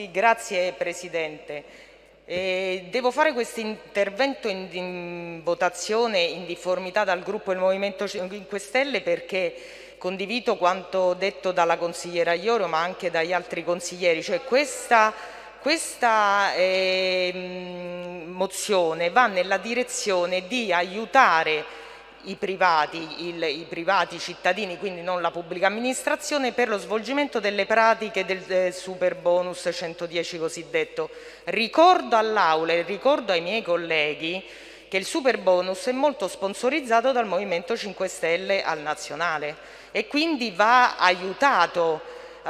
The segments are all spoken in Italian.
Grazie Presidente. Devo fare questo intervento in votazione in difformità dal gruppo del Movimento 5 Stelle perché condivido quanto detto dalla consigliera Iorio ma anche dagli altri consiglieri, cioè questa mozione va nella direzione di aiutare i privati cittadini, quindi non la pubblica amministrazione, per lo svolgimento delle pratiche del super bonus 110 cosiddetto. Ricordo all'Aula e ricordo ai miei colleghi che il super bonus è molto sponsorizzato dal Movimento 5 Stelle al nazionale e quindi va aiutato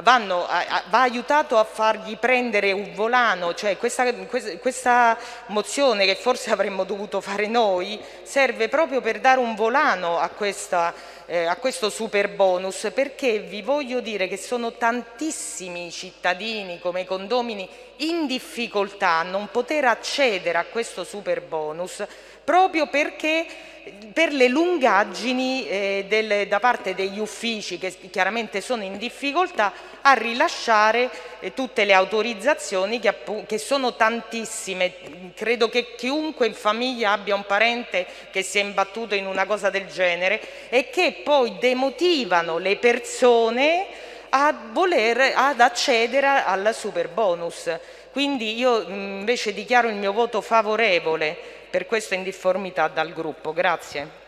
a fargli prendere un volano, cioè questa mozione che forse avremmo dovuto fare noi serve proprio per dare un volano a questo super bonus, perché vi voglio dire che sono tantissimi cittadini come i condomini in difficoltà a non poter accedere a questo super bonus proprio perché per le lungaggini da parte degli uffici che chiaramente sono in difficoltà a rilasciare tutte le autorizzazioni che sono tantissime. Credo che chiunque in famiglia abbia un parente che si è imbattuto in una cosa del genere e che poi demotivano le persone ad accedere al super bonus. Quindi io invece dichiaro il mio voto favorevole per questo in difformità dal gruppo. Grazie.